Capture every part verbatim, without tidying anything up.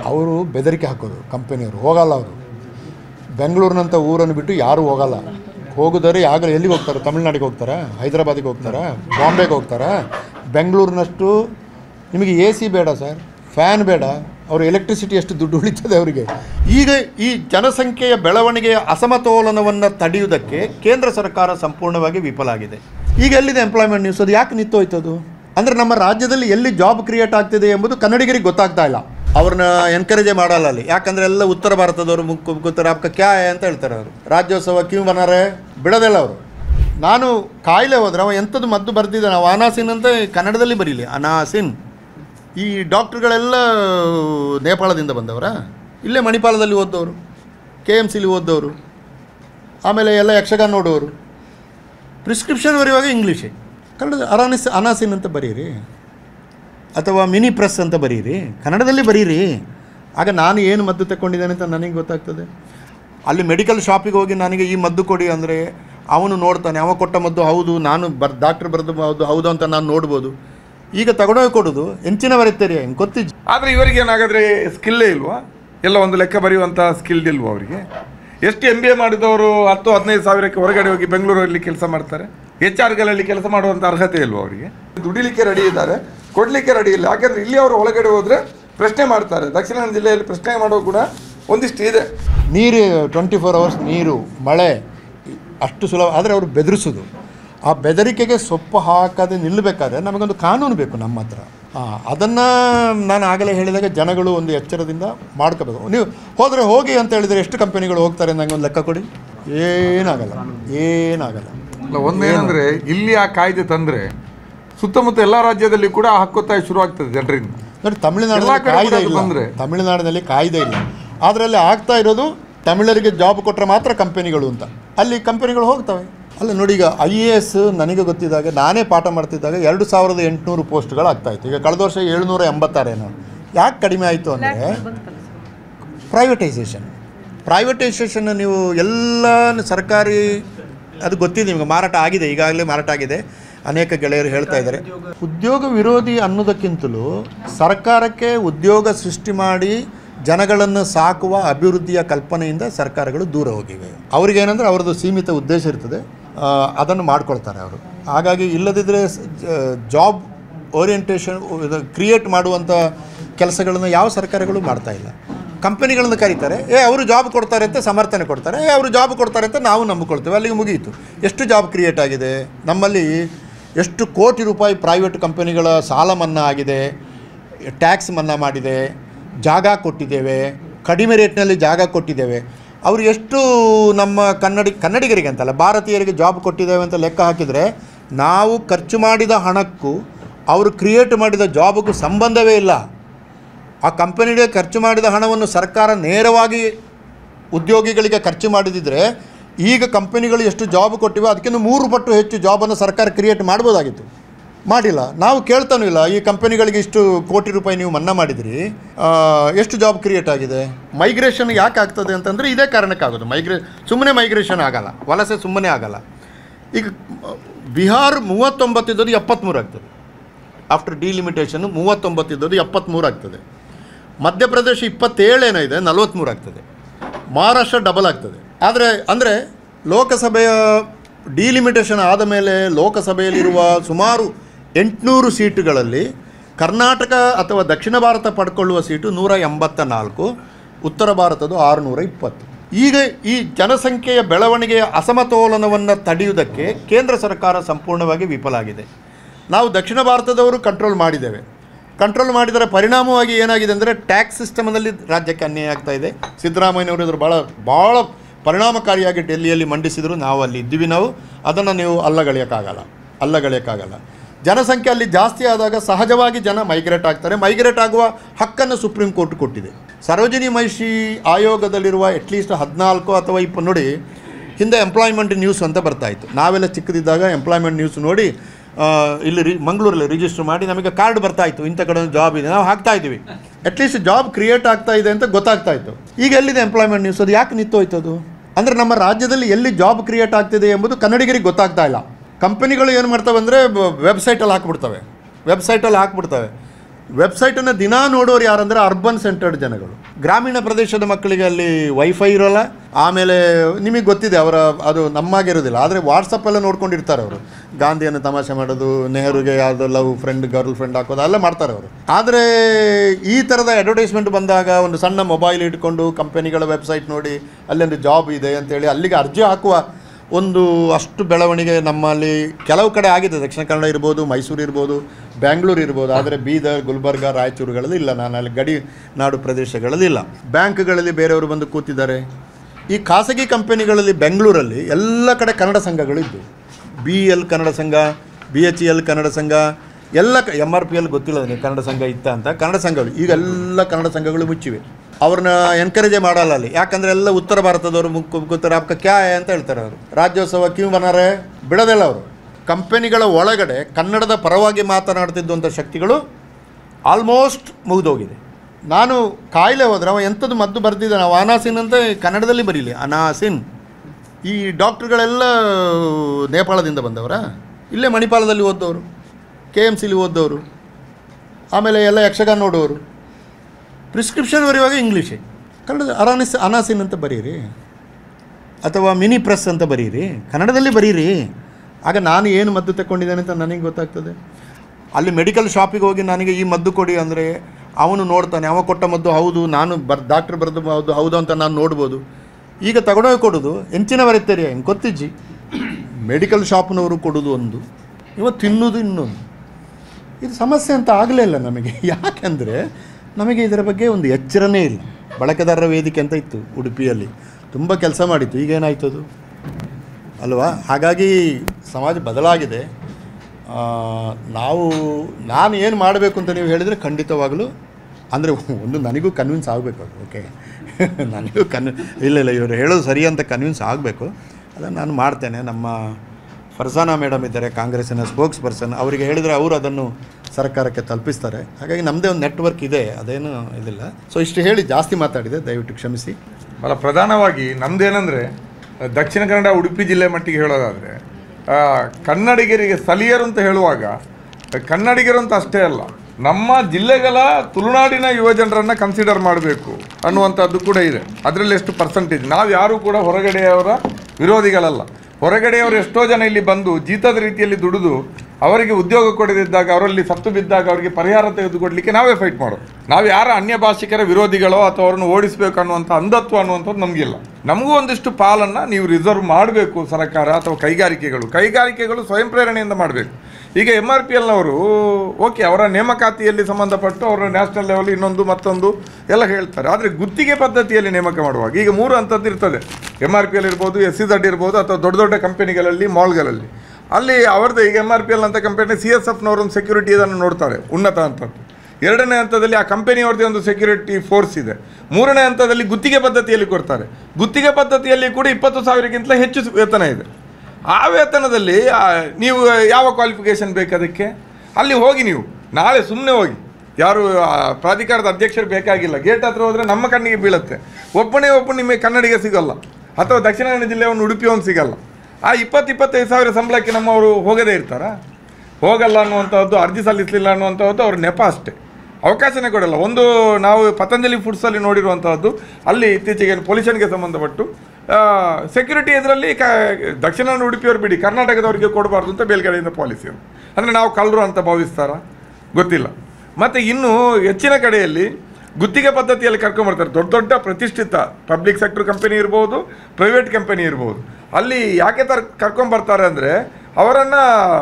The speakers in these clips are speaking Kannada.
ಅವರು ಬೆದರಿಕೆ ಹಾಕೋದು ಕಂಪನಿಯವರು, ಹೋಗಲ್ಲ ಅವರು. ಬೆಂಗಳೂರಿನಂಥ ಊರನ್ನು ಬಿಟ್ಟು ಯಾರೂ ಹೋಗಲ್ಲ. ಹೋಗಿದರೆ ಆಗಲೇ ಎಲ್ಲಿಗೆ ಹೋಗ್ತಾರೆ? ತಮಿಳ್ನಾಡಿಗೆ ಹೋಗ್ತಾರೆ, ಹೈದರಾಬಾದಿಗೆ ಹೋಗ್ತಾರೆ, ಬಾಂಬೆಗೆ ಹೋಗ್ತಾರೆ. ಬೆಂಗಳೂರಿನಷ್ಟು ನಿಮಗೆ ಎ ಸಿ ಬೇಡ ಸರ್, ಫ್ಯಾನ್ ಬೇಡ, ಅವರು ಎಲೆಕ್ಟ್ರಿಸಿಟಿ ಎಷ್ಟು ದುಡ್ಡು ಉಳಿತದೆ ಅವರಿಗೆ. ಈಗ ಈ ಜನಸಂಖ್ಯೆಯ ಬೆಳವಣಿಗೆಯ ಅಸಮತೋಲನವನ್ನು ತಡೆಯುವುದಕ್ಕೆ ಕೇಂದ್ರ ಸರ್ಕಾರ ಸಂಪೂರ್ಣವಾಗಿ ವಿಫಲ ಆಗಿದೆ. ಈಗ ಎಲ್ಲಿದೆ ಎಂಪ್ಲಾಯ್ಮೆಂಟ್ ನ್ಯೂಸ್? ಅದು ಯಾಕೆ ನಿಂತೋಯ್ತದು? ಅಂದರೆ ನಮ್ಮ ರಾಜ್ಯದಲ್ಲಿ ಎಲ್ಲಿ ಜಾಬ್ ಕ್ರಿಯೇಟ್ ಆಗ್ತಿದೆ ಎಂಬುದು ಕನ್ನಡಿಗರಿಗೆ ಗೊತ್ತಾಗ್ತಾ ಇಲ್ಲ. ಅವ್ರನ್ನ ಎನ್ಕರೇಜೇ ಮಾಡಲ್ಲ ಅಲ್ಲಿ. ಯಾಕಂದರೆ ಎಲ್ಲ ಉತ್ತರ ಭಾರತದವರು ಮುಕ್ಕು ಗೊತ್ತಾರೆ ಅಪ್ಪ ಕ್ಯಾ ಅಂತ ಹೇಳ್ತಾರೆ ಅವರು. ರಾಜ್ಯೋತ್ಸವ ಕ್ಯೂ ಬನಾರೆ ಬಿಡೋದಿಲ್ಲ ಅವರು. ನಾನು ಕಾಯಿಲೆ ಹೋದ್ರೆ ಅವ ಎಂಥದ್ದು ಮದ್ದು ಬರ್ತಿದ್ದಾನೆ, ನಾವು ಅನಾಸಿನ್ ಅಂತ ಕನ್ನಡದಲ್ಲಿ ಬರೀಲಿ, ಅನಾಸಿನ್. ಈ ಡಾಕ್ಟ್ರುಗಳೆಲ್ಲ ನೇಪಾಳದಿಂದ ಬಂದವರ, ಇಲ್ಲೇ ಮಣಿಪಾಲದಲ್ಲಿ ಓದೋರು, ಕೆ ಎಮ್ ಸಿಲಿ ಓದೋರು, ಆಮೇಲೆ ಎಲ್ಲ ಯಕ್ಷಗಾನ ನೋಡೋರು. ಪ್ರಿಸ್ಕ್ರಿಪ್ಷನ್ ಬರೆಯುವಾಗ ಇಂಗ್ಲೀಷೇ, ಕನ್ನಡದ ಅರಾನಿಸ್ ಅನಾಸಿನ್ ಅಂತ ಬರೀರಿ, ಅಥವಾ ಮಿನಿ ಪ್ರೆಸ್ ಅಂತ ಬರೀರಿ, ಕನ್ನಡದಲ್ಲಿ ಬರೀರಿ. ಆಗ ನಾನು ಏನು ಮದ್ದು ತಗೊಂಡಿದ್ದೇನೆ ಅಂತ ನನಗೆ ಗೊತ್ತಾಗ್ತದೆ. ಅಲ್ಲಿ ಮೆಡಿಕಲ್ ಶಾಪಿಗೆ ಹೋಗಿ ನನಗೆ ಈ ಮದ್ದು ಕೊಡಿ ಅಂದರೆ ಅವನು ನೋಡ್ತಾನೆ, ಅವ ಕೊಟ್ಟ ಮದ್ದು ಹೌದು, ನಾನು ಬರ್ ಡಾಕ್ಟ್ರ್ ಬರೆದು ಹೌದು ಹೌದು ಅಂತ ನಾನು ನೋಡ್ಬೋದು. ಈಗ ತಗೊಂಡೋಗಿ ಕೊಡೋದು ಹೆಂಚಿನ ಬರೀತೀರಿ, ಹೆಂಗೆ ಗೊತ್ತಿದ್ದು. ಆದರೆ ಇವರಿಗೆ ಏನಾಗಾದರೆ ಸ್ಕಿಲ್ಲೇ ಇಲ್ವಾ? ಎಲ್ಲ ಒಂದು ಲೆಕ್ಕ ಬರೆಯುವಂಥ ಸ್ಕಿಲ್ ಇಲ್ವಾ ಅವರಿಗೆ? ಎಷ್ಟು ಎಮ್ ಬಿ ಎ ಮಾಡಿದವರು ಹತ್ತು ಹದಿನೈದು ಸಾವಿರಕ್ಕೆ ಹೊರಗಡೆ ಹೋಗಿ ಬೆಂಗಳೂರಲ್ಲಿ ಕೆಲಸ ಮಾಡ್ತಾರೆ. ಎಚ್ ಆರ್ಗಳಲ್ಲಿ ಕೆಲಸ ಮಾಡುವಂಥ ಅರ್ಹತೆ ಇಲ್ವಾ ಅವರಿಗೆ? ದುಡಿಲಿಕ್ಕೆ ರೆಡಿ ಇದ್ದಾರೆ, ಕೊಡಲಿಕ್ಕೆ ರೆಡಿ ಇಲ್ಲ. ಯಾಕೆಂದರೆ ಇಲ್ಲಿ ಅವರು ಒಳಗಡೆ ಹೋದರೆ ಪ್ರಶ್ನೆ ಮಾಡ್ತಾರೆ. ದಕ್ಷಿಣ ಕನ್ನಡ ಜಿಲ್ಲೆಯಲ್ಲಿ ಪ್ರಶ್ನೆ ಮಾಡೋ ಕೂಡ ಒಂದಿಷ್ಟು ಇದೆ. ನೀರು ಟ್ವೆಂಟಿ ಫೋರ್ ಅವರ್ಸ್ ನೀರು, ಮಳೆ ಅಷ್ಟು ಸುಲಭ. ಆದರೆ ಅವರು ಬೆದರಿಸೋದು, ಆ ಬೆದರಿಕೆಗೆ ಸೊಪ್ಪು ಹಾಕದೆ ನಿಲ್ಲಬೇಕಾದ್ರೆ ನಮಗೊಂದು ಕಾನೂನು ಬೇಕು ನಮ್ಮ ಹತ್ರ. ಅದನ್ನು ನಾನು ಆಗಲೇ ಹೇಳಿದಾಗ ಜನಗಳು ಒಂದು ಎಚ್ಚರದಿಂದ ಮಾಡ್ಕೋಬೇಕು. ನೀವು ಹೋದರೆ ಹೋಗಿ ಅಂತ ಹೇಳಿದರೆ ಎಷ್ಟು ಕಂಪನಿಗಳು ಹೋಗ್ತಾರೆ ನನಗೆ ಒಂದು ಲೆಕ್ಕ ಕೊಡಿ. ಏನಾಗಲ್ಲ, ಏನಾಗಲ್ಲ. ಅಲ್ಲ, ಒಂದೇನೆಂದರೆ ಇಲ್ಲಿ ಆ ಕಾಯ್ದೆ ತಂದರೆ ಸುತ್ತಮುತ್ತ ಎಲ್ಲ ರಾಜ್ಯದಲ್ಲಿ ಕೂಡ ಹಕ್ಕೊತ್ತಾಯ ಶುರುವಾಗ್ತದೆ ಜನರಿಂದ. ನೋಡಿ, ತಮಿಳುನಾಡಿನಲ್ಲಿ ಕಾಯ್ದೆ ಇಲ್ಲ, ತಮಿಳುನಾಡಿನಲ್ಲಿ ಕಾಯ್ದೆ ಇಲ್ಲ. ಅದರಲ್ಲಿ ಆಗ್ತಾ ಇರೋದು ತಮಿಳರಿಗೆ ಜಾಬ್ ಕೊಟ್ಟರೆ ಮಾತ್ರ ಕಂಪನಿಗಳು ಅಂತ. ಅಲ್ಲಿ ಕಂಪನಿಗಳು ಹೋಗ್ತವೆ. ಅಲ್ಲ ನೋಡಿ, ಈಗ ಐ ಎ ಎಸ್ ನನಗೆ ಗೊತ್ತಿದ್ದಾಗ, ನಾನೇ ಪಾಠ ಮಾಡ್ತಿದ್ದಾಗ ಎರಡು ಸಾವಿರದ ಎಂಟುನೂರು ಪೋಸ್ಟ್ಗಳು ಆಗ್ತಾಯಿತ್ತು. ಈಗ ಕಳೆದ ವರ್ಷ ಏಳುನೂರ ಎಂಬತ್ತಾರೇನೋ. ಯಾಕೆ ಕಡಿಮೆ ಆಯಿತು ಅಂದರೆ ಪ್ರೈವೇಟೈಸೇಷನ್. ಪ್ರೈವೇಟೈಸೇಷನ್ ನೀವು ಎಲ್ಲ ಸರ್ಕಾರಿ, ಅದು ಗೊತ್ತಿದೆ ನಿಮಗೆ, ಮಾರಾಟ ಆಗಿದೆ, ಈಗಾಗಲೇ ಮಾರಾಟ ಆಗಿದೆ. ಅನೇಕ ಗೆಳೆಯರು ಹೇಳ್ತಾ ಇದ್ದಾರೆ. ಉದ್ಯೋಗ ವಿರೋಧಿ ಅನ್ನೋದಕ್ಕಿಂತಲೂ ಸರ್ಕಾರಕ್ಕೆ ಉದ್ಯೋಗ ಸೃಷ್ಟಿ ಮಾಡಿ ಜನಗಳನ್ನು ಸಾಕುವ ಅಭಿವೃದ್ಧಿಯ ಕಲ್ಪನೆಯಿಂದ ಸರ್ಕಾರಗಳು ದೂರ ಹೋಗಿವೆ. ಅವ್ರಿಗೇನೆಂದರೆ ಅವ್ರದ್ದು ಸೀಮಿತ ಉದ್ದೇಶ ಇರ್ತದೆ, ಅದನ್ನು ಮಾಡ್ಕೊಳ್ತಾರೆ ಅವರು. ಹಾಗಾಗಿ ಇಲ್ಲದಿದ್ದರೆ ಜಾಬ್ ಓರಿಯೆಂಟೇಷನ್ ಕ್ರಿಯೇಟ್ ಮಾಡುವಂಥ ಕೆಲಸಗಳನ್ನು ಯಾವ ಸರ್ಕಾರಗಳು ಮಾಡ್ತಾಯಿಲ್ಲ. ಕಂಪನಿಗಳನ್ನು ಕರೀತಾರೆ, ಏ ಅವರು ಜಾಬ್ ಕೊಡ್ತಾರೆ ಅಂತ ಸಮರ್ಥನೆ ಕೊಡ್ತಾರೆ, ಏ ಅವರು ಜಾಬ್ ಕೊಡ್ತಾರೆ ಅಂತ ನಾವು ನಂಬಿಕೊಳ್ತೇವೆ, ಅಲ್ಲಿಗೆ ಮುಗಿಯಿತು. ಎಷ್ಟು ಜಾಬ್ ಕ್ರಿಯೇಟ್ ಆಗಿದೆ ನಮ್ಮಲ್ಲಿ? ಎಷ್ಟು ಕೋಟಿ ರೂಪಾಯಿ ಪ್ರೈವೇಟ್ ಕಂಪನಿಗಳ ಸಾಲ ಮನ್ನಾ ಆಗಿದೆ, ಟ್ಯಾಕ್ಸ್ ಮನ್ನಾ ಮಾಡಿದೆ, ಜಾಗ ಕೊಟ್ಟಿದ್ದೇವೆ, ಕಡಿಮೆ ರೇಟ್ನಲ್ಲಿ ಜಾಗ ಕೊಟ್ಟಿದ್ದೇವೆ. ಅವರು ಎಷ್ಟು ನಮ್ಮ ಕನ್ನಡಿ ಕನ್ನಡಿಗರಿಗೆ ಅಂತಲ್ಲ, ಭಾರತೀಯರಿಗೆ ಜಾಬ್ ಕೊಟ್ಟಿದ್ದೇವೆ ಅಂತ ಲೆಕ್ಕ ಹಾಕಿದರೆ ನಾವು ಖರ್ಚು ಮಾಡಿದ ಹಣಕ್ಕೂ ಅವರು ಕ್ರಿಯೇಟ್ ಮಾಡಿದ ಜಾಬ್ಗೂ ಸಂಬಂಧವೇ ಇಲ್ಲ. ಆ ಕಂಪನಿಗೆ ಖರ್ಚು ಮಾಡಿದ ಹಣವನ್ನು ಸರ್ಕಾರ ನೇರವಾಗಿ ಉದ್ಯೋಗಿಗಳಿಗೆ ಖರ್ಚು ಮಾಡಿದಿದ್ದರೆ ಈಗ ಕಂಪನಿಗಳು ಎಷ್ಟು ಜಾಬ್ ಕೊಟ್ಟಿವೆ ಅದಕ್ಕಿಂತ ಮೂರು ಪಟ್ಟು ಹೆಚ್ಚು ಜಾಬನ್ನು ಸರ್ಕಾರ ಕ್ರಿಯೇಟ್ ಮಾಡ್ಬೋದಾಗಿತ್ತು. ಮಾಡಿಲ್ಲ. ನಾವು ಕೇಳ್ತಾನೂ ಇಲ್ಲ, ಈ ಕಂಪನಿಗಳಿಗೆ ಇಷ್ಟು ಕೋಟಿ ರೂಪಾಯಿ ನೀವು ಮನ್ನಾ ಮಾಡಿದಿರಿ, ಎಷ್ಟು ಜಾಬ್ ಕ್ರಿಯೇಟ್ ಆಗಿದೆ? ಮೈಗ್ರೇಷನ್ ಯಾಕೆ ಆಗ್ತದೆ ಅಂತಂದರೆ ಇದೇ ಕಾರಣಕ್ಕಾಗೋದು. ಮೈಗ್ರೇ ಸುಮ್ಮನೆ ಮೈಗ್ರೇಷನ್ ಆಗಲ್ಲ, ವಲಸೆ ಸುಮ್ಮನೆ ಆಗಲ್ಲ. ಈಗ ಬಿಹಾರ್ ಮೂವತ್ತೊಂಬತ್ತಿದ್ದದ್ದು ಎಪ್ಪತ್ತ್ಮೂರು ಆಗ್ತದೆ. ಆಫ್ಟರ್ ಡಿಲಿಮಿಟೇಷನ್ನು ಮೂವತ್ತೊಂಬತ್ತಿದ್ದದ್ದು ಎಪ್ಪತ್ತ್ಮೂರು ಆಗ್ತದೆ. ಮಧ್ಯಪ್ರದೇಶ ಇಪ್ಪತ್ತೇಳೇನೋ ಇದೆ, ನಲ್ವತ್ತ್ಮೂರು ಆಗ್ತದೆ. ಮಹಾರಾಷ್ಟ್ರ ಡಬಲ್ ಆಗ್ತದೆ. ಆದರೆ ಅಂದರೆ ಲೋಕಸಭೆಯ ಡಿಲಿಮಿಟೇಷನ್ ಆದ ಮೇಲೆ ಲೋಕಸಭೆಯಲ್ಲಿರುವ ಸುಮಾರು ಎಂಟುನೂರು ಸೀಟುಗಳಲ್ಲಿ ಕರ್ನಾಟಕ ಅಥವಾ ದಕ್ಷಿಣ ಭಾರತ ಪಡ್ಕೊಳ್ಳುವ ಸೀಟು ನೂರ ಎಂಬತ್ತ ನಾಲ್ಕು, ಉತ್ತರ ಭಾರತದ ಆರುನೂರ ಇಪ್ಪತ್ತು. ಈಗ ಈ ಜನಸಂಖ್ಯೆಯ ಬೆಳವಣಿಗೆಯ ಅಸಮತೋಲನವನ್ನು ತಡೆಯುವುದಕ್ಕೆ ಕೇಂದ್ರ ಸರ್ಕಾರ ಸಂಪೂರ್ಣವಾಗಿ ವಿಫಲ ಆಗಿದೆ. ನಾವು ದಕ್ಷಿಣ ಭಾರತದವರು ಕಂಟ್ರೋಲ್ ಮಾಡಿದ್ದೇವೆ. ಕಂಟ್ರೋಲ್ ಮಾಡಿದರ ಪರಿಣಾಮವಾಗಿ ಏನಾಗಿದೆ ಅಂದರೆ ಟ್ಯಾಕ್ಸ್ ಸಿಸ್ಟಮ್ನಲ್ಲಿ ರಾಜ್ಯಕ್ಕೆ ಅನ್ಯಾಯ ಆಗ್ತಾ ಇದೆ. ಸಿದ್ದರಾಮಯ್ಯನವರು ಇದ್ರು ಭಾಳ ಭಾಳ ಪರಿಣಾಮಕಾರಿಯಾಗಿ ಡೆಲ್ಲಿಯಲ್ಲಿ ಮಂಡಿಸಿದರು. ನಾವು ಅಲ್ಲಿ ಇದ್ದೀವಿ. ನಾವು ಅದನ್ನು ನೀವು ಅಲ್ಲಗಳೆಯೋಕ್ಕಾಗಲ್ಲ ಅಲ್ಲಗಳೆಯೋಕ್ಕಾಗಲ್ಲ ಜನಸಂಖ್ಯೆ ಅಲ್ಲಿ ಜಾಸ್ತಿ ಆದಾಗ ಸಹಜವಾಗಿ ಜನ ಮೈಗ್ರೇಟ್ ಆಗ್ತಾರೆ. ಮೈಗ್ರೇಟ್ ಆಗುವ ಹಕ್ಕನ್ನು ಸುಪ್ರೀಂ ಕೋರ್ಟ್ ಕೊಟ್ಟಿದೆ. ಸರೋಜಿನಿ ಮಹಿಷಿ ಆಯೋಗದಲ್ಲಿರುವ ಅಟ್ಲೀಸ್ಟ್ ಹದಿನಾಲ್ಕು ಅಥವಾ ಇಪ್ಪ ನೋಡಿ, ಹಿಂದೆ ಎಂಪ್ಲಾಯ್ಮೆಂಟ್ ನ್ಯೂಸ್ ಅಂತ ಬರ್ತಾಯಿತ್ತು. ನಾವೆಲ್ಲ ಚಿಕ್ಕದಿದ್ದಾಗ ಎಂಪ್ಲಾಯ್ಮೆಂಟ್ ನ್ಯೂಸ್ ನೋಡಿ ಇಲ್ಲಿ ರಿ ಮಂಗಳೂರಲ್ಲಿ ರಿಜಿಸ್ಟರ್ ಮಾಡಿ ನಮಗೆ ಕಾರ್ಡ್ ಬರ್ತಾಯಿತ್ತು, ಇಂಥ ಕಡೆ ಜಾಬ್ ಇದೆ, ನಾವು ಹಾಕ್ತಾಯಿದ್ದೀವಿ. ಅಟ್ಲೀಸ್ಟ್ ಜಾಬ್ ಕ್ರಿಯೇಟ್ ಆಗ್ತಾ ಇದೆ ಅಂತ ಗೊತ್ತಾಗ್ತಾಯಿತ್ತು. ಈಗ ಎಲ್ಲಿದೆ ಎಂಪ್ಲಾಯ್ಮೆಂಟ್ ನ್ಯೂಸ್? ಅದು ಯಾಕೆ ನಿಂತೋಯ್ತದು? ಅಂದರೆ ನಮ್ಮ ರಾಜ್ಯದಲ್ಲಿ ಎಲ್ಲಿ ಜಾಬ್ ಕ್ರಿಯೇಟ್ ಆಗ್ತಿದೆ ಎಂಬುದು ಕನ್ನಡಿಗರಿಗೆ ಗೊತ್ತಾಗ್ತಾ ಇಲ್ಲ. ಕಂಪನಿಗಳು ಏನು ಮಾಡ್ತವೆ ಅಂದರೆ ವೆಬ್ಸೈಟಲ್ಲಿ ಹಾಕ್ಬಿಡ್ತವೆ ವೆಬ್ಸೈಟಲ್ಲಿ ಹಾಕ್ಬಿಡ್ತವೆ ವೆಬ್ಸೈಟನ್ನು ದಿನಾ ನೋಡೋರು ಯಾರಂದರೆ ಅರ್ಬನ್ ಸೆಂಟರ್ಡ್ ಜನಗಳು. ಗ್ರಾಮೀಣ ಪ್ರದೇಶದ ಮಕ್ಕಳಿಗೆ ಅಲ್ಲಿ ವೈಫೈ ಇರೋಲ್ಲ. ಆಮೇಲೆ ನಿಮಗೆ ಗೊತ್ತಿದೆ ಅವರ ಅದು ನಮ್ಮಾಗಿರೋದಿಲ್ಲ, ಆದರೆ ವಾಟ್ಸಪ್ಪೆಲ್ಲ ನೋಡ್ಕೊಂಡಿರ್ತಾರೆ ಅವರು. ಗಾಂಧಿಯನ್ನು ತಮಾಷೆ ಮಾಡೋದು, ನೆಹರುಗೆ ಯಾವುದೋ ಲವ್ ಫ್ರೆಂಡ್ ಗರ್ಲ್ ಫ್ರೆಂಡ್ ಹಾಕೋದು ಎಲ್ಲ ಮಾಡ್ತಾರೆ ಅವರು. ಆದರೆ ಈ ಥರದ ಅಡ್ವರ್ಟೈಸ್ಮೆಂಟ್ ಬಂದಾಗ ಒಂದು ಸಣ್ಣ ಮೊಬೈಲ್ ಇಟ್ಕೊಂಡು ಕಂಪನಿಗಳ ವೆಬ್ಸೈಟ್ ನೋಡಿ ಅಲ್ಲೊಂದು ಜಾಬ್ ಇದೆ ಅಂತೇಳಿ ಅಲ್ಲಿಗೆ ಅರ್ಜಿ ಹಾಕುವ ಒಂದು ಅಷ್ಟು ಬೆಳವಣಿಗೆ ನಮ್ಮಲ್ಲಿ ಕೆಲವು ಕಡೆ ಆಗಿದೆ. ದಕ್ಷಿಣ ಕನ್ನಡ ಇರ್ಬೋದು, ಮೈಸೂರು ಇರ್ಬೋದು, ಬ್ಯಾಂಗ್ಳೂರು ಇರ್ಬೋದು. ಆದರೆ ಬೀದರ್, ಗುಲ್ಬರ್ಗ, ರಾಯಚೂರುಗಳಲ್ಲಿ ಇಲ್ಲ. ನಾನು ಅಲ್ಲಿ ಗಡಿ ನಾಡು ಪ್ರದೇಶಗಳಲ್ಲಿ ಇಲ್ಲ. ಬ್ಯಾಂಕ್ಗಳಲ್ಲಿ ಬೇರೆಯವರು ಬಂದು ಕೂತಿದ್ದಾರೆ. ಈ ಖಾಸಗಿ ಕಂಪನಿಗಳಲ್ಲಿ ಬೆಂಗಳೂರಲ್ಲಿ ಎಲ್ಲ ಕಡೆ ಕನ್ನಡ ಸಂಘಗಳಿದ್ದು, ಬಿ ಎಲ್ ಕನ್ನಡ ಸಂಘ, ಬಿ ಎಚ್ ಎಲ್ ಕನ್ನಡ ಸಂಘ, ಎಲ್ಲ ಕ ಎಮ್ ಆರ್ ಪಿ ಎಲ್ ಗೊತ್ತಿಲ್ಲ ನನಗೆ ಕನ್ನಡ ಸಂಘ ಇತ್ತ ಅಂತ. ಕನ್ನಡ ಸಂಘಗಳು ಈಗ ಎಲ್ಲ ಕನ್ನಡ ಸಂಘಗಳು ಮುಚ್ಚಿವೆ. ಅವ್ರನ್ನ ಎನ್ಕರೇಜೇ ಮಾಡಲ್ಲ ಅಲ್ಲಿ, ಯಾಕಂದರೆ ಎಲ್ಲ ಉತ್ತರ ಭಾರತದವರು ಮುಕ್ಕು ಕೂತಾರೆ ಅಪ್ಪ ಕ್ಯಾ ಅಂತ ಹೇಳ್ತಾರೆ ಅವರು. ರಾಜ್ಯೋತ್ಸವ ಕ್ಯೂ ಬನಾರೆ ಬಿಡೋದಿಲ್ಲ ಅವರು. ಕಂಪನಿಗಳ ಒಳಗಡೆ ಕನ್ನಡದ ಪರವಾಗಿ ಮಾತನಾಡ್ತಿದ್ದಂಥ ಶಕ್ತಿಗಳು ಆಲ್ಮೋಸ್ಟ್ ಮುಗಿದೋಗಿದೆ. ನಾನು ಕಾಯಿಲೆ ಹೋದರೆ ಅವ ಎಂಥದ್ದು ಮದ್ದು ಬರೆದಿದ್ದಾನೆ, ನಾವು ಅನಾಸಿನ್ ಅಂತ ಕನ್ನಡದಲ್ಲಿ ಬರೀಲಿ, ಅನಾಸಿನ್. ಈ ಡಾಕ್ಟ್ರುಗಳೆಲ್ಲ ನೇಪಾಳದಿಂದ ಬಂದವರ, ಇಲ್ಲೇ ಮಣಿಪಾಲದಲ್ಲಿ ಓದ್ದವರು, ಕೆ ಎಮ್ ಸಿಲಿ ಓದ್ದವರು, ಆಮೇಲೆ ಎಲ್ಲ ಯಕ್ಷಗಾನ ನೋಡುವವರು. ಪ್ರಿಸ್ಕ್ರಿಪ್ಷನ್ ಬರೆಯುವಾಗ ಇಂಗ್ಲೀಷೇ. ಕನ್ನಡದ ಅರಾನಿಸ್ ಅನಾಸಿನ್ ಅಂತ ಬರೀರಿ, ಅಥವಾ ಮಿನಿ ಪ್ರೆಸ್ ಅಂತ ಬರೀರಿ, ಕನ್ನಡದಲ್ಲಿ ಬರೀರಿ. ಆಗ ನಾನು ಏನು ಮದ್ದು ತಗೊಂಡಿದ್ದೇನೆ ಅಂತ ನನಗೆ ಗೊತ್ತಾಗ್ತದೆ. ಅಲ್ಲಿ ಮೆಡಿಕಲ್ ಶಾಪಿಗೆ ಹೋಗಿ ನನಗೆ ಈ ಮದ್ದು ಕೊಡಿ ಅಂದರೆ ಅವನು ನೋಡ್ತಾನೆ, ಅವ ಕೊಟ್ಟ ಮದ್ದು ಹೌದು, ನಾನು ಬರ್ ಡಾಕ್ಟ್ರ್ ಬರೆದು ಹೌದು ಹೌದು ಅಂತ ನಾನು ನೋಡ್ಬೋದು. ಈಗ ತಗೊಂಡೋಗಿ ಕೊಡೋದು ಎಂಚಿನ ಬರೀತಾರೆ ಹೆಂಗೆ ಗೊತ್ತಿಜ್ಜಿ, ಮೆಡಿಕಲ್ ಶಾಪ್ನವರು ಕೊಡೋದು ಒಂದು, ಇವತ್ತು ತಿನ್ನೋದು ಇನ್ನೊಂದು. ಇದು ಸಮಸ್ಯೆ ಅಂತ ಆಗಲೇ ಇಲ್ಲ ನಮಗೆ. ಯಾಕೆಂದರೆ ನಮಗೆ ಇದರ ಬಗ್ಗೆ ಒಂದು ಎಚ್ಚರನೇ ಇಲ್ಲ. ಬಳಕೆದಾರರ ವೇದಿಕೆ ಅಂತ ಇತ್ತು ಉಡುಪಿಯಲ್ಲಿ, ತುಂಬ ಕೆಲಸ ಮಾಡಿತ್ತು. ಈಗೇನಾಯ್ತದು ಅಲ್ವಾ? ಹಾಗಾಗಿ ಸಮಾಜ ಬದಲಾಗಿದೆ. ನಾವು ನಾನು ಏನು ಮಾಡಬೇಕು ಅಂತ ನೀವು ಹೇಳಿದರೆ ಖಂಡಿತವಾಗಲೂ, ಅಂದರೆ ಒಂದು ನನಗೂ ಕನ್ವಿನ್ಸ್ ಆಗಬೇಕು. ಓಕೆ, ನನಗೂ ಕನ್ ಇಲ್ಲ ಇಲ್ಲ ಇವರು ಹೇಳೋದು ಸರಿ ಅಂತ ಕನ್ವಿನ್ಸ್ ಆಗಬೇಕು. ಅದನ್ನು ನಾನು ಮಾಡ್ತೇನೆ. ನಮ್ಮ ಫರ್ಜಾನಾ ಮೇಡಮ್ ಇದ್ದಾರೆ, ಕಾಂಗ್ರೆಸ್ಸಿನ ಸ್ಪೋಕ್ಸ್ ಪರ್ಸನ್, ಅವರಿಗೆ ಹೇಳಿದರೆ ಅವರು ಅದನ್ನು ಸರ್ಕಾರಕ್ಕೆ ತಲುಪಿಸ್ತಾರೆ. ಹಾಗಾಗಿ ನಮ್ಮದೇ ಒಂದು ನೆಟ್ವರ್ಕ್ ಇದೆ, ಅದೇನು ಇದಿಲ್ಲ. ಸೊ ಇಷ್ಟು ಹೇಳಿ ಜಾಸ್ತಿ ಮಾತಾಡಿದೆ, ದಯವಿಟ್ಟು ಕ್ಷಮಿಸಿ. ಅಲ್ಲ, ಪ್ರಧಾನವಾಗಿ ನಮ್ಮದೇನೆಂದರೆ ದಕ್ಷಿಣ ಕನ್ನಡ ಉಡುಪಿ ಜಿಲ್ಲೆ ಮಟ್ಟಿಗೆ ಹೇಳೋದಾದರೆ ಕನ್ನಡಿಗರಿಗೆ ಸ್ಥಳೀಯರು ಅಂತ ಹೇಳುವಾಗ ಕನ್ನಡಿಗರು ಅಂತ ಅಷ್ಟೇ ಅಲ್ಲ, ನಮ್ಮ ಜಿಲ್ಲೆಗಳ ತುಳುನಾಡಿನ ಯುವಜನರನ್ನು ಕನ್ಸಿಡರ್ ಮಾಡಬೇಕು ಅನ್ನುವಂಥದ್ದು ಕೂಡ ಇದೆ. ಅದರಲ್ಲಿ ಎಷ್ಟು ಪರ್ಸೆಂಟೇಜ್, ನಾವು ಯಾರೂ ಕೂಡ ಹೊರಗಡೆಯವರ ವಿರೋಧಿಗಳಲ್ಲ. ಹೊರಗಡೆಯವರು ಎಷ್ಟೋ ಜನ ಇಲ್ಲಿ ಬಂದು ಜೀತದ ರೀತಿಯಲ್ಲಿ ದುಡಿದು ಅವರಿಗೆ ಉದ್ಯೋಗ ಕೊಡದಿದ್ದಾಗ, ಅವರಲ್ಲಿ ಸತ್ತು ಬಿದ್ದಾಗ ಅವರಿಗೆ ಪರಿಹಾರ ತೆಗೆದುಕೊಡಲಿಕ್ಕೆ ನಾವೇ ಫೈಟ್ ಮಾಡೋದು. ನಾವು ಯಾರ ಅನ್ಯ ಭಾಷಿಕರ ವಿರೋಧಿಗಳೋ ಅಥವಾ ಅವ್ರನ್ನ ಓಡಿಸಬೇಕು ಅನ್ನುವಂಥ ಅಂಧತ್ವ ಅನ್ನುವಂಥದ್ದು ನಮಗಿಲ್ಲ. ನಮಗೂ ಒಂದಿಷ್ಟು ಪಾಲನ್ನು ನೀವು ರಿಸರ್ವ್ ಮಾಡಬೇಕು ಸರ್ಕಾರ ಅಥವಾ ಕೈಗಾರಿಕೆಗಳು. ಕೈಗಾರಿಕೆಗಳು ಸ್ವಯಂ ಪ್ರೇರಣೆಯಿಂದ ಮಾಡಬೇಕು. ಈಗ ಎಮ್ ಆರ್ ಪಿ ಎಲ್ನವರು ಓಕೆ, ಅವರ ನೇಮಕಾತಿಯಲ್ಲಿ ಸಂಬಂಧಪಟ್ಟು ಅವರ ನ್ಯಾಷನಲ್ ಲೆವೆಲ್ ಇನ್ನೊಂದು ಮತ್ತೊಂದು ಎಲ್ಲ ಹೇಳ್ತಾರೆ. ಆದರೆ ಗುತ್ತಿಗೆ ಪದ್ಧತಿಯಲ್ಲಿ ನೇಮಕ ಮಾಡುವಾಗ ಈಗ ಮೂರು ಹಂತದ್ದು ಇರ್ತದೆ. ಎಮ್ ಆರ್ ಪಿ ಎಲ್ ಇರ್ಬೋದು, ಎಸ್ ಸಿ ಝಡ್ ಇರ್ಬೋದು, ಅಥವಾ ದೊಡ್ಡ ದೊಡ್ಡ ಕಂಪನಿಗಳಲ್ಲಿ, ಮಾಲ್ಗಳಲ್ಲಿ. ಅಲ್ಲಿ ಅವ್ರದ್ದು ಈಗ ಎಮ್ ಆರ್ ಪಿ ಎಲ್ ಅಂತ ಕಂಪನಿ ಸಿ ಎಸ್ ಎಫ್ನವರು ಒಂದು ಸೆಕ್ಯೂರಿಟಿ ಇದನ್ನು ನೋಡ್ತಾರೆ, ಉನ್ನತ ಹಂತದ್ದು. ಎರಡನೇ ಹಂತದಲ್ಲಿ ಆ ಕಂಪನಿಯವ್ರದ್ದೇ ಒಂದು ಸೆಕ್ಯೂರಿಟಿ ಫೋರ್ಸ್ ಇದೆ. ಮೂರನೇ ಹಂತದಲ್ಲಿ ಗುತ್ತಿಗೆ ಪದ್ಧತಿಯಲ್ಲಿ ಕೊಡ್ತಾರೆ. ಗುತ್ತಿಗೆ ಪದ್ಧತಿಯಲ್ಲಿ ಕೂಡ ಇಪ್ಪತ್ತು ಸಾವಿರಕ್ಕಿಂತ ಹೆಚ್ಚು ವೇತನ ಇದೆ. ಆ ವೇತನದಲ್ಲಿ ನೀವು ಯಾವ ಕ್ವಾಲಿಫಿಕೇಷನ್ ಬೇಕು ಅದಕ್ಕೆ? ಅಲ್ಲಿ ಹೋಗಿ ನೀವು ನಾಳೆ ಸುಮ್ಮನೆ ಹೋಗಿ, ಯಾರು ಪ್ರಾಧಿಕಾರದ ಅಧ್ಯಕ್ಷರು ಬೇಕಾಗಿಲ್ಲ, ಗೇಟ್ ಹತ್ರ ಹೋದರೆ ನಮ್ಮ ಕಣ್ಣಿಗೆ ಬೀಳುತ್ತೆ. ಒಬ್ಬನೇ ಒಬ್ಬ ನಿಮಗೆ ಕನ್ನಡಿಗ ಸಿಗೋಲ್ಲ, ಅಥವಾ ದಕ್ಷಿಣ ಕನ್ನಡ ಜಿಲ್ಲೆಯವನು ಉಡುಪಿಯವನು ಸಿಗಲ್ಲ. ಆ ಇಪ್ಪತ್ತು ಇಪ್ಪತ್ತೈದು ಸಾವಿರ ಸಂಬಳಕ್ಕೆ ನಮ್ಮವರು ಹೋಗದೇ ಇರ್ತಾರಾ? ಹೋಗಲ್ಲ ಅನ್ನುವಂಥದ್ದು, ಅರ್ಜಿ ಸಲ್ಲಿಸಲಿಲ್ಲ ಅನ್ನುವಂಥದ್ದು ಅವ್ರ ನೆಪ ಅಷ್ಟೇ, ಅವಕಾಶನೇ ಕೊಡಲ್ಲ. ಒಂದು ನಾವು ಪತಂಜಲಿ ಫುಡ್ಸಲ್ಲಿ ನೋಡಿರುವಂಥದ್ದು, ಅಲ್ಲಿ ಇತ್ತೀಚೆಗೆ ಪೊಲ್ಯೂಷನ್ಗೆ ಸಂಬಂಧಪಟ್ಟು ಸೆಕ್ಯೂರಿಟಿ ಇದರಲ್ಲಿ ಕ ದಕ್ಷಿಣ ಉಡುಪಿಯವ್ರು ಬಿಡಿ, ಕರ್ನಾಟಕದವರಿಗೆ ಕೊಡಬಾರ್ದು ಅಂತ ಮೇಲ್ಗಡೆಯಿಂದ ಪಾಲಿಸಿ. ಅಂದರೆ ನಾವು ಕಳ್ಳರು ಅಂತ ಭಾವಿಸ್ತಾರಾ? ಗೊತ್ತಿಲ್ಲ. ಮತ್ತು ಇನ್ನೂ ಹೆಚ್ಚಿನ ಕಡೆಯಲ್ಲಿ ಗುತ್ತಿಗೆ ಪದ್ಧತಿಯಲ್ಲಿ ಕರ್ಕೊಂಬರ್ತಾರೆ. ದೊಡ್ಡ ದೊಡ್ಡ ಪ್ರತಿಷ್ಠಿತ ಪಬ್ಲಿಕ್ ಸೆಕ್ಟರ್ ಕಂಪನಿ ಇರ್ಬೋದು, ಪ್ರೈವೇಟ್ ಕಂಪನಿ ಇರ್ಬೋದು. ಅಲ್ಲಿ ಯಾಕೆ ತರ್ ಕರ್ಕೊಂಬರ್ತಾರೆ ಅಂದರೆ ಅವರನ್ನು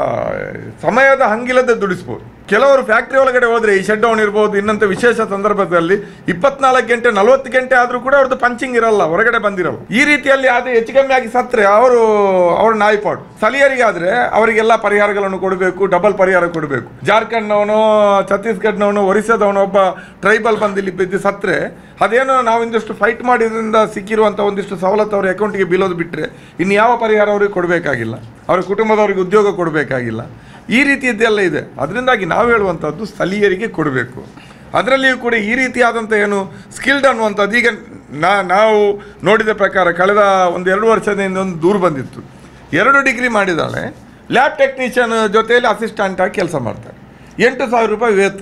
ಸಮಯದ ಹಂಗಿಲ್ಲದೆ ದುಡಿಸ್ಬೋದು. ಕೆಲವರು ಫ್ಯಾಕ್ಟ್ರಿ ಒಳಗಡೆ ಹೋದರೆ ಈ ಶಟ್ ಡೌನ್ ಇರ್ಬೋದು, ಇನ್ನಂಥ ವಿಶೇಷ ಸಂದರ್ಭದಲ್ಲಿ ಇಪ್ಪತ್ನಾಲ್ಕು ಗಂಟೆ ನಲ್ವತ್ತು ಗಂಟೆ ಆದರೂ ಕೂಡ ಅವ್ರದ್ದು ಪಂಚಿಂಗ್ ಇರಲ್ಲ, ಹೊರಗಡೆ ಬಂದಿರಲ್ಲ. ಈ ರೀತಿಯಲ್ಲಿ ಆದರೆ ಹೆಚ್ಚು ಕಮ್ಮಿ ಆಗಿ ಸತ್ತರೆ ಅವರು ಅವ್ರ ನಾಯ್ಪಾಡು. ಸ್ಥಳೀಯರಿಗಾದರೆ ಅವರಿಗೆಲ್ಲ ಪರಿಹಾರಗಳನ್ನು ಕೊಡಬೇಕು, ಡಬಲ್ ಪರಿಹಾರ ಕೊಡಬೇಕು. ಜಾರ್ಖಂಡ್ನವನು, ಛತ್ತೀಸ್ಗಢನವನು, ಒರಿಸ್ಸಾದವನು ಒಬ್ಬ ಟ್ರೈಬಲ್ ಬಂದು ಇಲ್ಲಿ ಬಿದ್ದು ಸತ್ತರೆ ಅದೇನೋ ನಾವು ಇಂದಷ್ಟು ಫೈಟ್ ಮಾಡಿದ್ರಿಂದ ಸಿಕ್ಕಿರುವಂಥ ಒಂದಿಷ್ಟು ಸವಲತ್ತು ಅವ್ರ ಅಕೌಂಟಿಗೆ ಬೀಳೋದು ಬಿಟ್ಟರೆ ಇನ್ನು ಯಾವ ಪರಿಹಾರ ಅವ್ರಿಗೆ ಕೊಡಬೇಕಾಗಿಲ್ಲ, ಅವ್ರ ಕುಟುಂಬದವ್ರಿಗೆ ಉದ್ಯೋಗ ಕೊಡಬೇಕಾಗಿಲ್ಲ. ಈ ರೀತಿಯದ್ದೆಲ್ಲ ಇದೆ. ಅದರಿಂದಾಗಿ ನಾವು ಹೇಳುವಂಥದ್ದು ಸ್ಥಳೀಯರಿಗೆ ಕೊಡಬೇಕು. ಅದರಲ್ಲಿಯೂ ಕೂಡ ಈ ರೀತಿಯಾದಂಥ ಏನು ಸ್ಕಿಲ್ಡ್ ಅನ್ನುವಂಥದ್ದು, ಈಗ ನಾ ನಾವು ನೋಡಿದ ಪ್ರಕಾರ ಕಳೆದ ಒಂದು ಎರಡು ವರ್ಷದಿಂದ ಒಂದು ದೂರು ಬಂದಿತ್ತು. ಎರಡು ಡಿಗ್ರಿ ಮಾಡಿದಾಳೆ, ಲ್ಯಾಬ್ ಟೆಕ್ನಿಷಿಯನ್ ಜೊತೆಯಲ್ಲಿ ಅಸಿಸ್ಟೆಂಟಾಗಿ ಕೆಲಸ ಮಾಡ್ತಾರೆ, ಎಂಟು ಸಾವಿರ ರೂಪಾಯಿ ವೇತನ.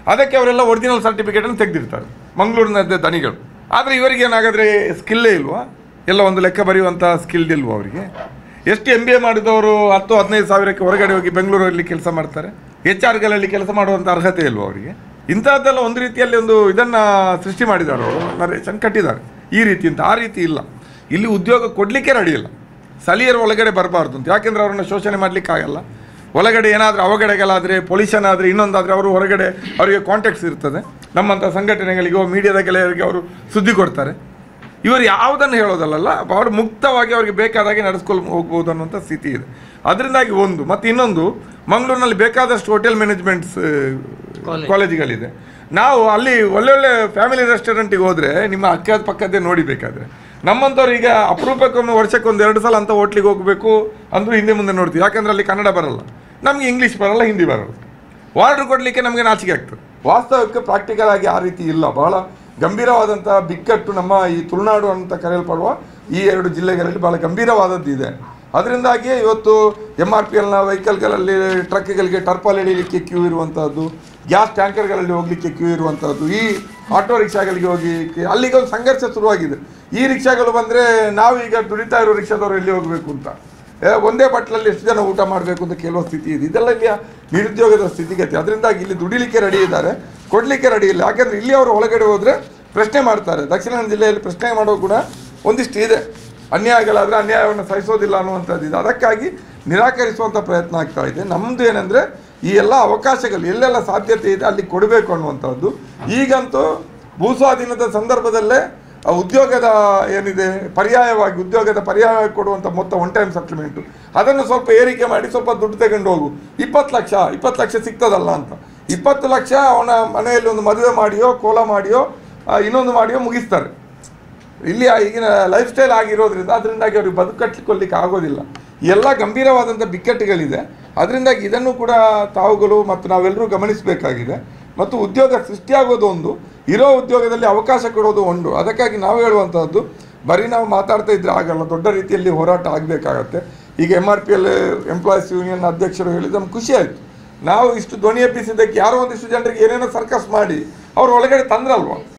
ಅದಕ್ಕೆ ಅವರೆಲ್ಲ ಒರಿಜಿನಲ್ ಸರ್ಟಿಫಿಕೇಟನ್ನು ತೆಗೆದಿರ್ತಾರೆ ಮಂಗಳೂರಿನದ್ದೇ ದನಿಗಳು. ಆದರೆ ಇವರಿಗೆ ಏನಾಗಾದರೆ ಸ್ಕಿಲ್ಲೇ ಇಲ್ವಾ? ಎಲ್ಲ ಒಂದು ಲೆಕ್ಕ ಬರೆಯುವಂಥ ಸ್ಕಿಲ್ಡ್ ಇಲ್ವಾ ಅವರಿಗೆ? ಎಷ್ಟು ಎಮ್ ಬಿ ಎ ಮಾಡಿದವರು ಹತ್ತು ಹದಿನೈದು ಸಾವಿರಕ್ಕೆ ಹೊರಗಡೆ ಹೋಗಿ ಬೆಂಗಳೂರಲ್ಲಿ ಕೆಲಸ ಮಾಡ್ತಾರೆ. ಎಚ್ ಆರ್ಗಳಲ್ಲಿ ಕೆಲಸ ಮಾಡುವಂಥ ಅರ್ಹತೆ ಇಲ್ವಾ ಅವರಿಗೆ? ಇಂಥದ್ದೆಲ್ಲ ಒಂದು ರೀತಿಯಲ್ಲಿ ಒಂದು ಇದನ್ನು ಸೃಷ್ಟಿ ಮಾಡಿದ್ದಾರೆ ಅವರು, ನರೇಶನ್ ಕಟ್ಟಿದ್ದಾರೆ ಈ ರೀತಿ ಅಂತ. ಆ ರೀತಿ ಇಲ್ಲ, ಇಲ್ಲಿ ಉದ್ಯೋಗ ಕೊಡಲಿಕ್ಕೆ ರೆಡಿ ಇಲ್ಲ. ಸ್ಥಳೀಯರು ಒಳಗಡೆ ಬರಬಾರ್ದು ಅಂತ, ಯಾಕೆಂದರೆ ಅವರನ್ನು ಶೋಷಣೆ ಮಾಡಲಿಕ್ಕಾಗಲ್ಲ. ಒಳಗಡೆ ಏನಾದರೂ ಅವಘಡಗಳಾದರೆ, ಪೊಲ್ಯೂಷನ್ ಆದರೆ, ಇನ್ನೊಂದಾದರೆ ಅವರು ಹೊರಗಡೆ ಅವರಿಗೆ ಕಾಂಟ್ಯಾಕ್ಟ್ಸ್ ಇರ್ತದೆ. ನಮ್ಮಂಥ ಸಂಘಟನೆಗಳಿಗೋ ಮೀಡಿಯಾದ ಗೆಳೆಯರಿಗೆ ಅವರು ಸುದ್ದಿ ಕೊಡ್ತಾರೆ. ಇವರು ಯಾವುದನ್ನು ಹೇಳೋದಲ್ಲ, ಅವರು ಮುಕ್ತವಾಗಿ ಅವರಿಗೆ ಬೇಕಾದಾಗೆ ನಡೆಸ್ಕೊಂಡು ಹೋಗ್ಬೋದು ಅನ್ನುವಂಥ ಸ್ಥಿತಿ ಇದೆ. ಅದರಿಂದಾಗಿ ಒಂದು ಮತ್ತು ಇನ್ನೊಂದು, ಮಂಗಳೂರಿನಲ್ಲಿ ಬೇಕಾದಷ್ಟು ಹೋಟೆಲ್ ಮ್ಯಾನೇಜ್ಮೆಂಟ್ಸ್ ಕಾಲೇಜುಗಳಿದೆ. ನಾವು ಅಲ್ಲಿ ಒಳ್ಳೊಳ್ಳೆ ಫ್ಯಾಮಿಲಿ ರೆಸ್ಟೋರೆಂಟಿಗೆ ಹೋದರೆ ನಿಮ್ಮ ಅಕ್ಕದ ಪಕ್ಕದ್ದೇ ನೋಡಿಬೇಕಾದ್ರೆ, ನಮ್ಮಂಥವ್ರು ಈಗ ಅಪರೂಪಕ್ಕೊಮ್ಮೆ ವರ್ಷಕ್ಕೊಂದು ಎರಡು ಸಲ ಅಂತ ಹೋಟ್ಲಿಗೆ ಹೋಗಬೇಕು ಅಂದರೂ ಹಿಂದೆ ಮುಂದೆ ನೋಡ್ತೀವಿ. ಯಾಕಂದರೆ ಅಲ್ಲಿ ಕನ್ನಡ ಬರಲ್ಲ, ನಮಗೆ ಇಂಗ್ಲೀಷ್ ಬರಲ್ಲ, ಹಿಂದಿ ಬರಲ್ಲ. ಆರ್ಡ್ರ್ ಕೊಡಲಿಕ್ಕೆ ನಮಗೆ ನಾಚಿಕೆ ಆಗ್ತದೆ. ವಾಸ್ತವಕ್ಕೆ ಪ್ರಾಕ್ಟಿಕಲ್ ಆಗಿ ಆ ರೀತಿ ಇಲ್ಲ. ಬಹಳ ಗಂಭೀರವಾದಂಥ ಬಿಕ್ಕಟ್ಟು ನಮ್ಮ ಈ ತುಳುನಾಡು ಅಂತ ಕರೆಯಲ್ಪಡುವ ಈ ಎರಡು ಜಿಲ್ಲೆಗಳಲ್ಲಿ ಭಾಳ ಗಂಭೀರವಾದದ್ದು ಇದೆ. ಅದರಿಂದಾಗಿಯೇ ಇವತ್ತು ಎಮ್ ಆರ್ ಪಿ ಎಲ್ನ ವೆಹಿಕಲ್ಗಳಲ್ಲಿ ಟ್ರಕ್ಗಳಿಗೆ ಟರ್ಪಲ್ ಎಳೀಲಿಕ್ಕೆ ಕ್ಯೂ ಇರುವಂಥದ್ದು, ಗ್ಯಾಸ್ ಟ್ಯಾಂಕರ್ಗಳಲ್ಲಿ ಹೋಗಲಿಕ್ಕೆ ಕ್ಯೂ ಇರುವಂಥದ್ದು, ಈ ಆಟೋ ರಿಕ್ಷಾಗಳಿಗೆ ಹೋಗಿ ಅಲ್ಲಿಗೆ ಒಂದು ಸಂಘರ್ಷ ಶುರುವಾಗಿದೆ. ಈ ರಿಕ್ಷಾಗಳು ಬಂದರೆ ನಾವೀಗ ದುಡಿತಾ ಇರೋ ರಿಕ್ಷಾದವರು ಎಲ್ಲಿ ಹೋಗಬೇಕು ಅಂತ, ಒಂದೇ ಬಟ್ಲಲ್ಲಿ ಎಷ್ಟು ಜನ ಊಟ ಮಾಡಬೇಕು ಅಂತ ಕೇಳುವ ಸ್ಥಿತಿ ಇದೆ. ಇದೆಲ್ಲ ಇಲ್ಲಿಯ ನಿರುದ್ಯೋಗದ ಸ್ಥಿತಿಗತಿ. ಅದರಿಂದಾಗಿ ಇಲ್ಲಿ ದುಡಿಲಿಕ್ಕೆ ರೆಡಿ ಇದ್ದಾರೆ, ಕೊಡಲಿಕ್ಕೆ ರೆಡಿ ಇಲ್ಲ. ಯಾಕೆಂದರೆ ಇಲ್ಲಿ ಅವರು ಒಳಗಡೆ ಹೋದರೆ ಪ್ರಶ್ನೆ ಮಾಡ್ತಾರೆ. ದಕ್ಷಿಣ ಕನ್ನಡ ಜಿಲ್ಲೆಯಲ್ಲಿ ಪ್ರಶ್ನೆ ಮಾಡೋ ಕೂಡ ಒಂದಿಷ್ಟು ಇದೆ. ಅನ್ಯಾಯಗಳಾದರೆ ಅನ್ಯಾಯವನ್ನು ಸಹಿಸೋದಿಲ್ಲ ಅನ್ನುವಂಥದ್ದು ಇದೆ. ಅದಕ್ಕಾಗಿ ನಿರಾಕರಿಸುವಂಥ ಪ್ರಯತ್ನ ಆಗ್ತಾ ಇದೆ. ನಮ್ಮದು ಏನಂದರೆ ಈ ಎಲ್ಲ ಅವಕಾಶಗಳು ಎಲ್ಲೆಲ್ಲ ಸಾಧ್ಯತೆ ಇದೆ ಅಲ್ಲಿ ಕೊಡಬೇಕು ಅನ್ನುವಂಥದ್ದು. ಈಗಂತೂ ಭೂಸ್ವಾಧೀನದ ಸಂದರ್ಭದಲ್ಲೇ ಉದ್ಯೋಗದ ಏನಿದೆ ಪರ್ಯಾಯವಾಗಿ ಉದ್ಯೋಗದ ಪರ್ಯಾಯ ಕೊಡುವಂಥ ಮೊತ್ತ ಒನ್ ಟೈಮ್ ಸೆಟ್ಲ್ಮೆಂಟು ಅದನ್ನು ಸ್ವಲ್ಪ ಏರಿಕೆ ಮಾಡಿ ಸ್ವಲ್ಪ ದುಡ್ಡು ತಗೊಂಡು ಹೋಗು, ಇಪ್ಪತ್ತು ಲಕ್ಷ ಇಪ್ಪತ್ತು ಲಕ್ಷ ಸಿಗ್ತದಲ್ಲ ಅಂತ. ಇಪ್ಪತ್ತು ಲಕ್ಷ ಅವನ ಮನೆಯಲ್ಲಿ ಒಂದು ಮದುವೆ ಮಾಡಿಯೋ ಕೋಲ ಮಾಡಿಯೋ ಇನ್ನೊಂದು ಮಾಡಿಯೋ ಮುಗಿಸ್ತಾರೆ. ಇಲ್ಲಿ ಈಗಿನ ಲೈಫ್ ಸ್ಟೈಲ್ ಆಗಿರೋದ್ರಿಂದ ಅದರಿಂದಾಗಿ ಅವ್ರಿಗೆ ಬದುಕಟ್ಲಿಕ್ಕೆ ಆಗೋದಿಲ್ಲ. ಎಲ್ಲ ಗಂಭೀರವಾದಂಥ ಬಿಕ್ಕಟ್ಟುಗಳಿದೆ. ಅದರಿಂದಾಗಿ ಇದನ್ನು ಕೂಡ ತಾವುಗಳು ಮತ್ತು ನಾವೆಲ್ಲರೂ ಗಮನಿಸಬೇಕಾಗಿದೆ. ಮತ್ತು ಉದ್ಯೋಗ ಸೃಷ್ಟಿಯಾಗೋದು ಒಂದು, ಇರೋ ಉದ್ಯೋಗದಲ್ಲಿ ಅವಕಾಶ ಕೊಡೋದು ಒಂದು. ಅದಕ್ಕಾಗಿ ನಾವು ಹೇಳುವಂಥದ್ದು ಬರೀ ನಾವು ಮಾತಾಡ್ತಾ ಇದ್ರೆ ಆಗಲ್ಲ, ದೊಡ್ಡ ರೀತಿಯಲ್ಲಿ ಹೋರಾಟ ಆಗಬೇಕಾಗತ್ತೆ. ಈಗ M R P L employees union ಅಧ್ಯಕ್ಷರು ಹೇಳಿದ್ದು ನಮ್ಗೆ ಖುಷಿ ಆಯಿತು. ನಾವು ಇಷ್ಟು ಧ್ವನಿ ಎಬ್ಬಿಸಿದ್ದಕ್ಕೆ ಯಾರೋ ಒಂದಿಷ್ಟು ಜನರಿಗೆ ಏನೇನೋ ಸರ್ಕಸ್ ಮಾಡಿ ಅವ್ರು ಒಳಗಡೆ ತಂದ್ರಲ್ವ.